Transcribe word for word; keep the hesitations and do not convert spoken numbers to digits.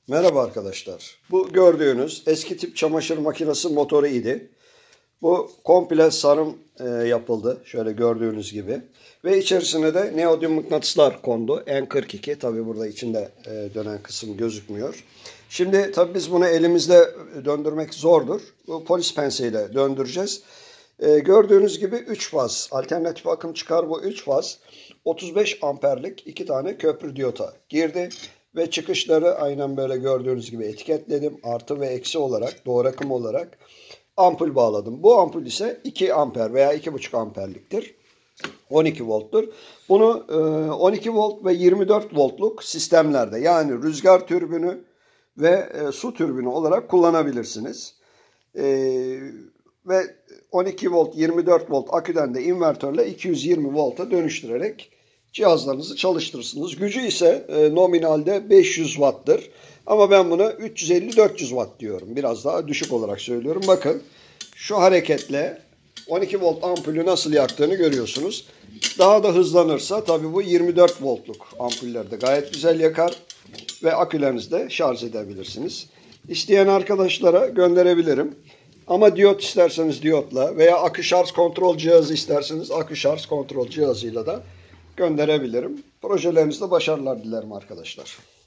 Merhaba arkadaşlar. Bu gördüğünüz eski tip çamaşır makinesi motoru idi. Bu komple sarım e, yapıldı. Şöyle gördüğünüz gibi. Ve içerisine de neodyum mıknatıslar kondu. N kırk iki. Tabi burada içinde e, dönen kısım gözükmüyor. Şimdi tabi biz bunu elimizde döndürmek zordur. Bu polis penseyle döndüreceğiz. E, gördüğünüz gibi üç faz. Alternatif akım çıkar bu üç faz. otuz beş amperlik iki tane köprü diyota girdi. Ve çıkışları aynen böyle gördüğünüz gibi etiketledim. Artı ve eksi olarak, doğru akım olarak ampul bağladım. Bu ampul ise iki amper veya iki buçuk amperliktir. on iki volttur. Bunu on iki volt ve yirmi dört voltluk sistemlerde, yani rüzgar türbünü ve su türbünü olarak kullanabilirsiniz. Ve on iki volt, yirmi dört volt aküden de invertörle iki yüz yirmi volta dönüştürerek cihazlarınızı çalıştırırsınız. Gücü ise e, nominalde beş yüz watt'tır. Ama ben buna üç yüz elli dört yüz watt diyorum. Biraz daha düşük olarak söylüyorum. Bakın şu hareketle on iki volt ampulü nasıl yaktığını görüyorsunuz. Daha da hızlanırsa tabii bu yirmi dört voltluk ampullerde gayet güzel yakar. Ve akülerinizi de şarj edebilirsiniz. İsteyen arkadaşlara gönderebilirim. Ama diyot isterseniz diyotla veya akü şarj kontrol cihazı isterseniz akü şarj kontrol cihazıyla da gönderebilirim. Projelerinizde başarılar dilerim arkadaşlar.